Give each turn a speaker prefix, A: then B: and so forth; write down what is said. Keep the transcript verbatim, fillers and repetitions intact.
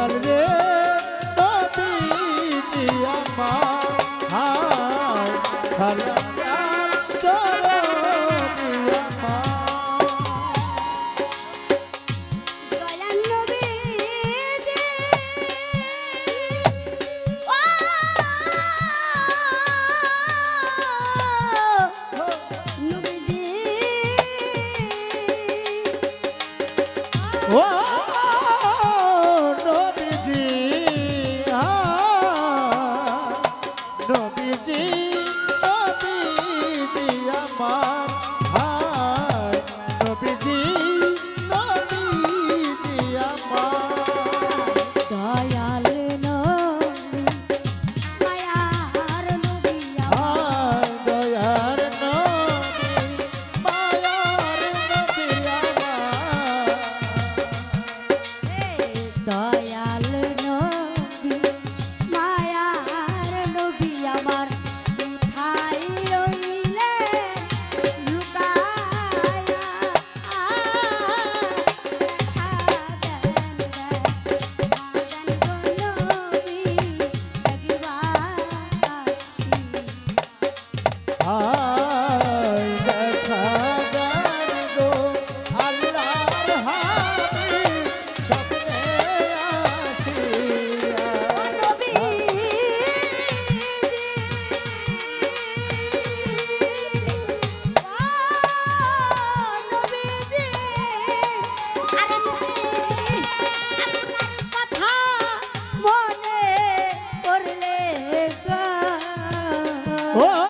A: দয়াল রে নবীজি আমার হায় সালাম দরদি আমার
B: দয়াল নবীজি ও নবীজি
A: ও নবীজি আ নবীজি নবীজি আমার হায় নবীজি নবীজি আমার
B: দয়াল নবী মায়ার নবী আমার
A: হায় দয়ার নবী মায়ার নবী আমার
B: দয়াল নবী মায়ার নবী আমার কোথায় রইলে লুকায়া দেখা দেন দেন গো নবী একবার আসি
A: হায় দেখা দেন গো আল্লাহর হাবিব স্বপ্নে আসিয়া
B: নবী নবীজি আরে কথা মনে পড়লে গো
A: ও